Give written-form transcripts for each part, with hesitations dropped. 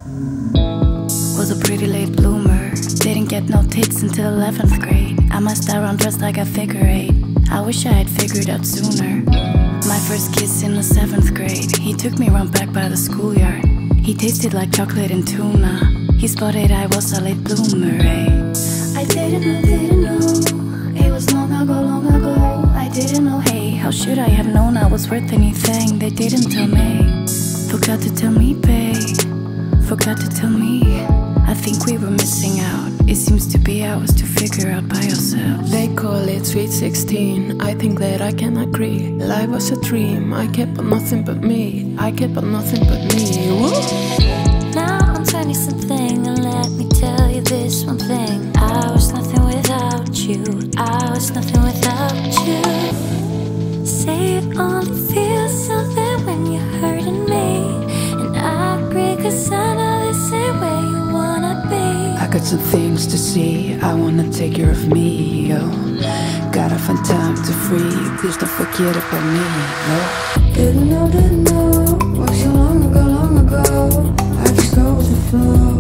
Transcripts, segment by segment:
Was a pretty late bloomer. Didn't get no tits until 11th grade. I messed around dressed like a figure eight. I wish I had figured out sooner. My first kiss in the 7th grade. He took me round back by the schoolyard. He tasted like chocolate and tuna. He spotted I was a late bloomer, eh? I didn't know. It was long ago. I didn't know, hey, how should I have known I was worth anything? They didn't tell me. Forgot to tell me, babe. Forgot to tell me. I think we were missing out. It seems to be ours to figure out by ourselves. They call it sweet 16. I think that I can agree. Life was a dream. I kept on nothing but me. I kept on nothing but me. Woo! Now I'm 20-something, and let me tell you this one thing. I was nothing without you. I was nothing without you. Say it only feels something when you're hurting me. And I agree, 'cause I know this ain't where you wanna be. I got some things to see. I wanna take care of me, yo. Gotta find time to free. Please don't forget about me, yo. Didn't know. Was so long ago. I just go with the flow,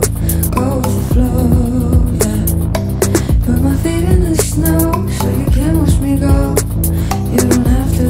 yeah. Put my feet in the snow, so you can watch me go. You don't have to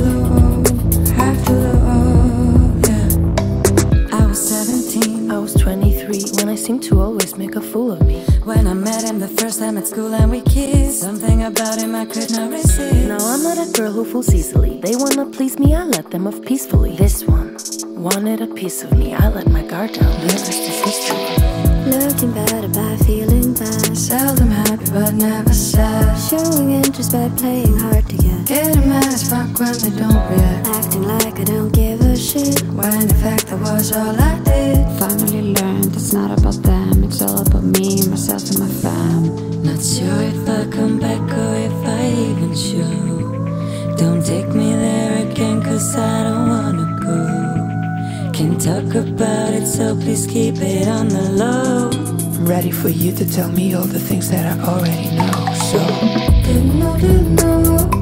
yeah. I was 17, I was 23, when I seemed to always make a fool of me. When I met him the first time at school and we kissed, something about him I could not resist. Now I'm not a girl who fools easily. They wanna please me, I let them off peacefully. This one wanted a piece of me, I let my guard down. The rest is history. Looking better by feeling bad. Seldom happy but never sad. Showing interest by playing hard to get. Getting mad as fuck when they don't react. Acting like I don't give a shit. When in fact that was all I did. Finally learned it's not about them, it's all about me, myself and my fam. Not sure if I come back or if I even show. Don't take me there again, 'cause I don't wanna go. Can't talk about it, so please keep it on the low. I'm ready for you to tell me all the things that I already know, so Didn't know.